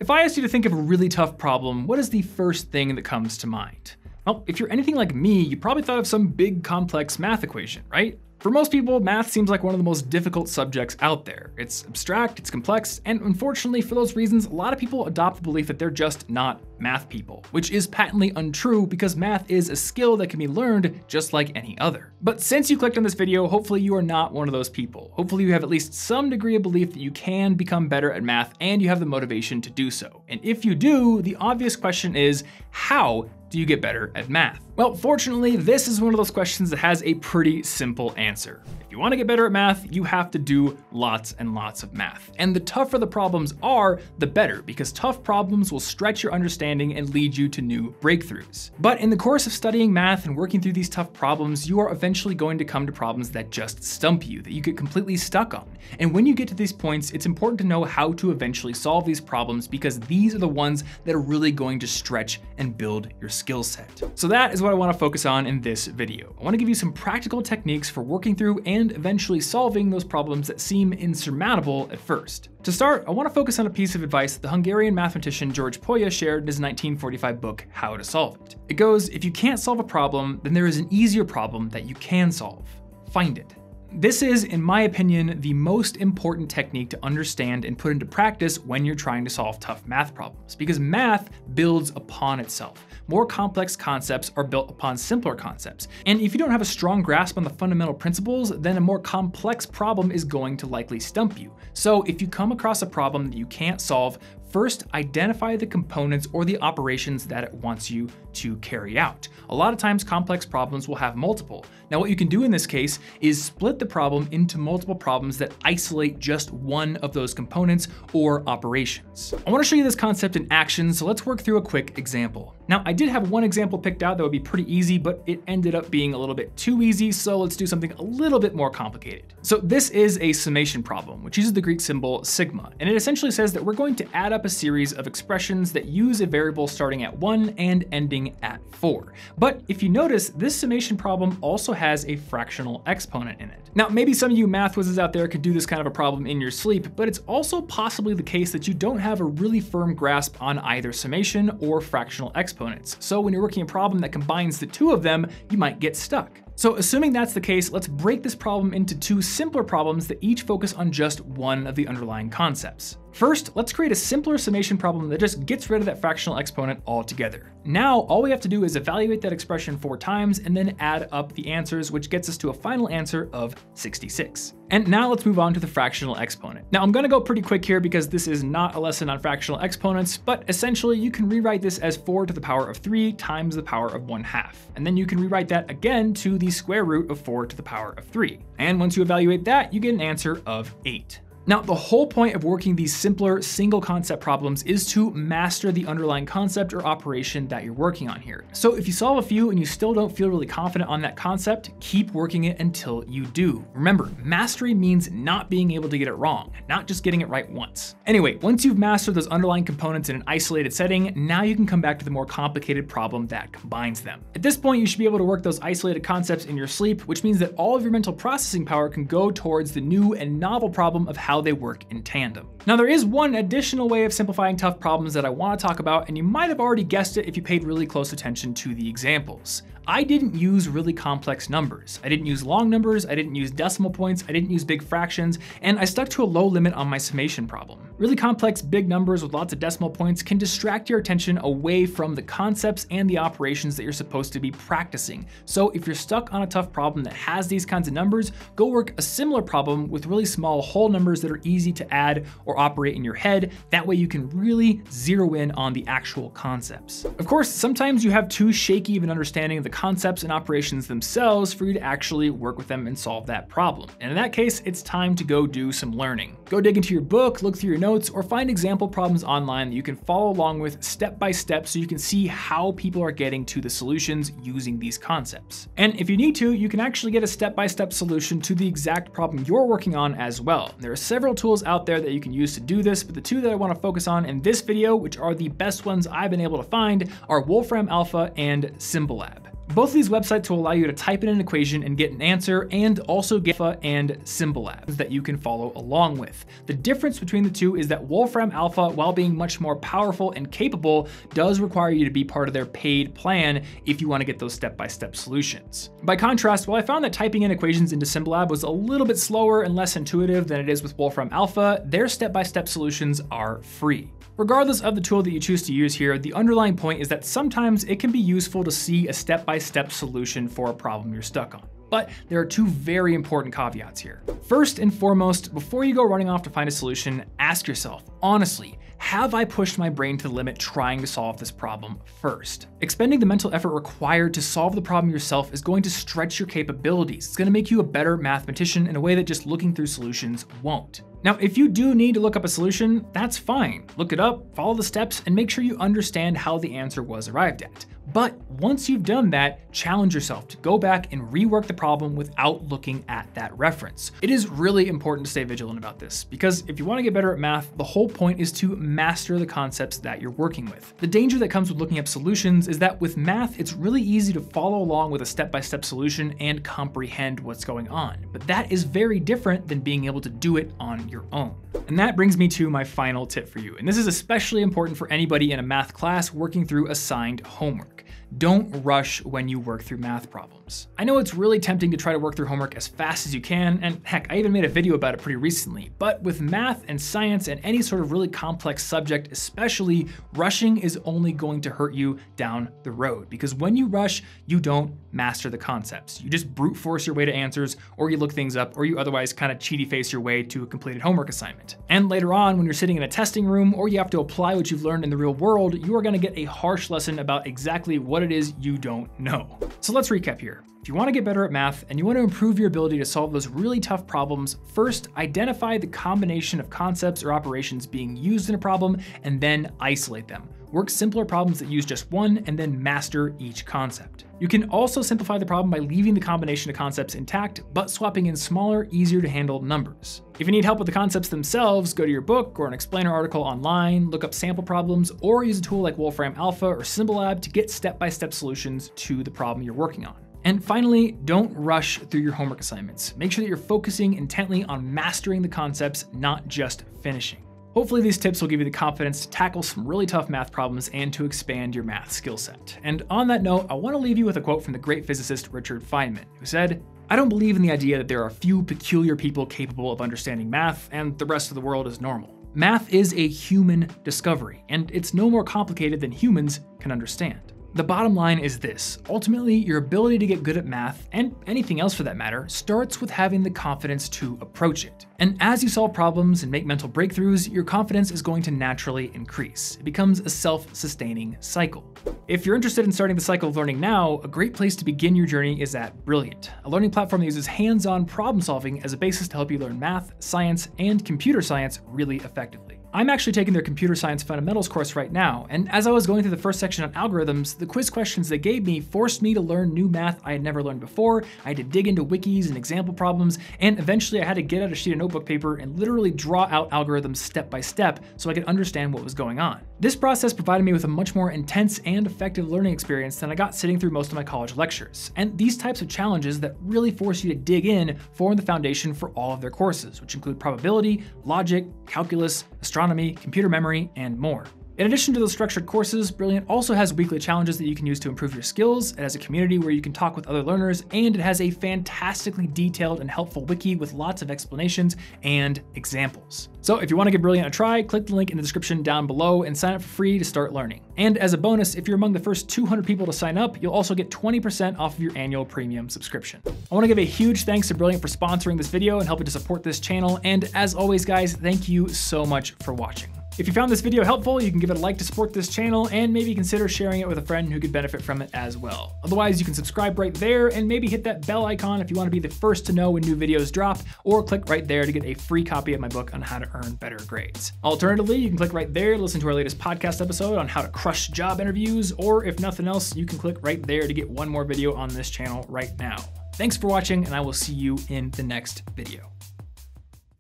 If I asked you to think of a really tough problem, what is the first thing that comes to mind? Well, if you're anything like me, you probably thought of some big complex math equation, right? For most people, math seems like one of the most difficult subjects out there. It's abstract, it's complex, and unfortunately for those reasons, a lot of people adopt the belief that they're just not math people, which is patently untrue because math is a skill that can be learned just like any other. But since you clicked on this video, hopefully you are not one of those people. Hopefully you have at least some degree of belief that you can become better at math and you have the motivation to do so. And if you do, the obvious question is, how do you get better at math? Well, fortunately, this is one of those questions that has a pretty simple answer. If you want to get better at math, you have to do lots and lots of math. And the tougher the problems are, the better, because tough problems will stretch your understanding and lead you to new breakthroughs. But in the course of studying math and working through these tough problems, you are eventually going to come to problems that just stump you, that you get completely stuck on. And when you get to these points, it's important to know how to eventually solve these problems because these are the ones that are really going to stretch and build your skill set. So that is what I want to focus on in this video. I want to give you some practical techniques for working through and eventually solving those problems that seem insurmountable at first. To start, I want to focus on a piece of advice that the Hungarian mathematician George Polya shared in his 1945 book, How to Solve It. It goes, if you can't solve a problem, then there is an easier problem that you can solve. Find it. This is, in my opinion, the most important technique to understand and put into practice when you're trying to solve tough math problems, because math builds upon itself. More complex concepts are built upon simpler concepts. And if you don't have a strong grasp on the fundamental principles, then a more complex problem is going to likely stump you. So if you come across a problem that you can't solve, first, identify the components or the operations that it wants you to carry out. A lot of times, complex problems will have multiple. Now, what you can do in this case is split the problem into multiple problems that isolate just one of those components or operations. I want to show you this concept in action, so let's work through a quick example. Now, I did have one example picked out that would be pretty easy, but it ended up being a little bit too easy, so let's do something a little bit more complicated. So this is a summation problem, which uses the Greek symbol sigma, and it essentially says that we're going to add up a series of expressions that use a variable starting at 1 and ending at 4. But if you notice, this summation problem also has a fractional exponent in it. Now, maybe some of you math whizzes out there could do this kind of a problem in your sleep, but it's also possibly the case that you don't have a really firm grasp on either summation or fractional exponents. So when you're working a problem that combines the two of them, you might get stuck. So assuming that's the case, let's break this problem into two simpler problems that each focus on just one of the underlying concepts. First, let's create a simpler summation problem that just gets rid of that fractional exponent altogether. Now, all we have to do is evaluate that expression 4 times and then add up the answers, which gets us to a final answer of 66. And now let's move on to the fractional exponent. Now, I'm gonna go pretty quick here because this is not a lesson on fractional exponents, but essentially you can rewrite this as 4 to the power of 3 times the power of 1/2. And then you can rewrite that again to the square root of 4 to the power of 3. And once you evaluate that, you get an answer of 8. Now, the whole point of working these simpler single concept problems is to master the underlying concept or operation that you're working on here. So if you solve a few and you still don't feel really confident on that concept, keep working it until you do. Remember, mastery means not being able to get it wrong, not just getting it right once. Anyway, once you've mastered those underlying components in an isolated setting, now you can come back to the more complicated problem that combines them. At this point, you should be able to work those isolated concepts in your sleep, which means that all of your mental processing power can go towards the new and novel problem of how they work in tandem. Now, there is one additional way of simplifying tough problems that I want to talk about, and you might have already guessed it if you paid really close attention to the examples. I didn't use really complex numbers. I didn't use long numbers, I didn't use decimal points, I didn't use big fractions, and I stuck to a low limit on my summation problem. Really complex big numbers with lots of decimal points can distract your attention away from the concepts and the operations that you're supposed to be practicing. So if you're stuck on a tough problem that has these kinds of numbers, go work a similar problem with really small whole numbers that are easy to add or operate in your head. That way you can really zero in on the actual concepts. Of course, sometimes you have too shaky of an understanding of the concepts and operations themselves for you to actually work with them and solve that problem. And in that case, it's time to go do some learning. Go dig into your book, look through your notes, or find example problems online that you can follow along with step by step so you can see how people are getting to the solutions using these concepts. And if you need to, you can actually get a step-by-step solution to the exact problem you're working on as well. There are several tools out there that you can use to do this, but the two that I want to focus on in this video, which are the best ones I've been able to find, are Wolfram Alpha and Symbolab. Both of these websites will allow you to type in an equation and get an answer, and also get alpha and symbol labs that you can follow along with. The difference between the two is that Wolfram Alpha, while being much more powerful and capable, does require you to be part of their paid plan if you want to get those step-by-step solutions. By contrast, while I found that typing in equations into Symbolab was a little bit slower and less intuitive than it is with Wolfram Alpha, their step-by-step solutions are free. Regardless of the tool that you choose to use here, the underlying point is that sometimes it can be useful to see a step-by-step solution for a problem you're stuck on. But there are two very important caveats here. First and foremost, before you go running off to find a solution, ask yourself, honestly, have I pushed my brain to the limit trying to solve this problem first? Expending the mental effort required to solve the problem yourself is going to stretch your capabilities. It's going to make you a better mathematician in a way that just looking through solutions won't. Now, if you do need to look up a solution, that's fine. Look it up, follow the steps, and make sure you understand how the answer was arrived at. But once you've done that, challenge yourself to go back and rework the problem without looking at that reference. It is really important to stay vigilant about this, because if you want to get better at math, the whole point is to master the concepts that you're working with. The danger that comes with looking up solutions is that with math, it's really easy to follow along with a step-by-step solution and comprehend what's going on. But that is very different than being able to do it on your own. And that brings me to my final tip for you. And this is especially important for anybody in a math class working through assigned homework. Don't rush when you work through math problems. I know it's really tempting to try to work through homework as fast as you can, and heck, I even made a video about it pretty recently, but with math and science and any sort of really complex subject especially, rushing is only going to hurt you down the road, because when you rush, you don't master the concepts. You just brute force your way to answers, or you look things up, or you otherwise kind of cheaty face your way to a completed homework assignment. And later on, when you're sitting in a testing room, or you have to apply what you've learned in the real world, you are gonna get a harsh lesson about exactly what it is you don't know. So let's recap here. If you want to get better at math and you want to improve your ability to solve those really tough problems, first identify the combination of concepts or operations being used in a problem and then isolate them. Work simpler problems that use just one and then master each concept. You can also simplify the problem by leaving the combination of concepts intact, but swapping in smaller, easier to handle numbers. If you need help with the concepts themselves, go to your book or an explainer article online, look up sample problems, or use a tool like Wolfram Alpha or Symbolab to get step-by-step solutions to the problem you're working on. And finally, don't rush through your homework assignments. Make sure that you're focusing intently on mastering the concepts, not just finishing. Hopefully these tips will give you the confidence to tackle some really tough math problems and to expand your math skill set. And on that note, I want to leave you with a quote from the great physicist Richard Feynman, who said, "I don't believe in the idea that there are a few peculiar people capable of understanding math and the rest of the world is normal. Math is a human discovery, and it's no more complicated than humans can understand." The bottom line is this: ultimately, your ability to get good at math, and anything else for that matter, starts with having the confidence to approach it. And as you solve problems and make mental breakthroughs, your confidence is going to naturally increase. It becomes a self-sustaining cycle. If you're interested in starting the cycle of learning now, a great place to begin your journey is at Brilliant, a learning platform that uses hands-on problem solving as a basis to help you learn math, science, and computer science really effectively. I'm actually taking their computer science fundamentals course right now, and as I was going through the first section on algorithms, the quiz questions they gave me forced me to learn new math I had never learned before. I had to dig into wikis and example problems, and eventually I had to get out a sheet of notebook paper and literally draw out algorithms step by step so I could understand what was going on. This process provided me with a much more intense and effective learning experience than I got sitting through most of my college lectures. And these types of challenges that really force you to dig in form the foundation for all of their courses, which include probability, logic, calculus, astronomy, computer memory, and more. In addition to those structured courses, Brilliant also has weekly challenges that you can use to improve your skills. It has a community where you can talk with other learners, and it has a fantastically detailed and helpful wiki with lots of explanations and examples. So if you want to give Brilliant a try, click the link in the description down below and sign up for free to start learning. And as a bonus, if you're among the first 200 people to sign up, you'll also get 20% off of your annual premium subscription. I want to give a huge thanks to Brilliant for sponsoring this video and helping to support this channel. And as always, guys, thank you so much for watching. If you found this video helpful, you can give it a like to support this channel and maybe consider sharing it with a friend who could benefit from it as well. Otherwise, you can subscribe right there and maybe hit that bell icon if you want to be the first to know when new videos drop, or click right there to get a free copy of my book on how to earn better grades. Alternatively, you can click right there to listen to our latest podcast episode on how to crush job interviews, or if nothing else, you can click right there to get one more video on this channel right now. Thanks for watching, and I will see you in the next video.